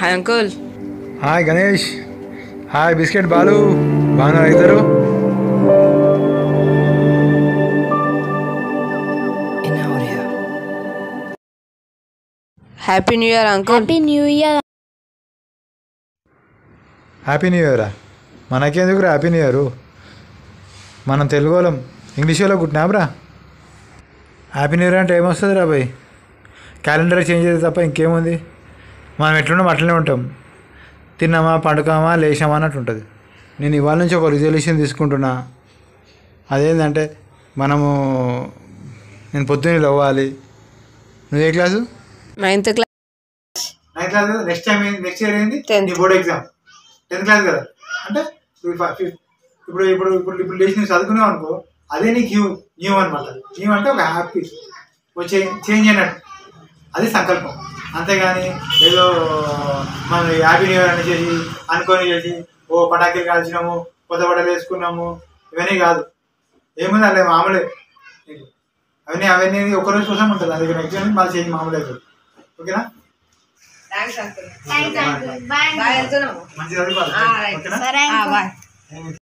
Hi uncle. Hi Ganesh. Hi biscuit Balu. బాగున్నారు ఇద్దరు? Happy new year uncle. Happy new year. Happy new ఇయరా? మనకెందుకు రా హ్యాపీ న్యూ ఇయర్? మనం తెలుగు వాళ్ళం, ఇంగ్లీష్ వాళ్ళో కుట్టినాబ్రా. హ్యాపీ న్యూ ఇయర్ అంటే ఏమొస్తుంది రా బాయ్? క్యాలెండర్ చేంజ్ చేస్తే తప్ప ఇంకేముంది? మనం ఎట్లున్నాం అట్లనే ఉంటాం. తిన్నామా, పండుకామా, లేచామా అన్నట్టు ఉంటుంది. నేను ఇవాళ నుంచి ఒక రిజల్యూషన్ తీసుకుంటున్నా. అదేంటంటే నేను పొద్దున్నే లేవాలి. నువ్వు ఏ class? 9th class. 9th class కదా. నెక్స్ట్ ఇయర్ ఏంటి? 10th. Board exam. 10th class కదా. అంటే ఇప్పుడు ఇప్పుడు ఇప్పుడు ఇప్పుడు లేచి నువ్వు చదువుకున్నావు అనుకో, అదే నీకు న్యూ అనమాట. న్యూ అంటే ఒక హ్యాపీ వచ్చే చేంజ్ అయినట్టు, అది సంకల్పం. అంతేగాని ఏదో మనం హ్యాపీ న్యూ ఇయర్ అని చేసి చేసి పటాకీలు కాల్చినాము, కొత్త బట్టలు వేసుకున్నాము, ఇవన్నీ కాదు. ఏముంది అలా మామూలే. అవన్నీ ఒక్కరోజు కోసం ఉంటుంది. అది నెక్స్ట్ ఇయర్ మళ్ళీ చేంజ్ మామూలే అవుతుంది. ఓకేనా? మంచి చదువుకోవాలి. ఓకేనా?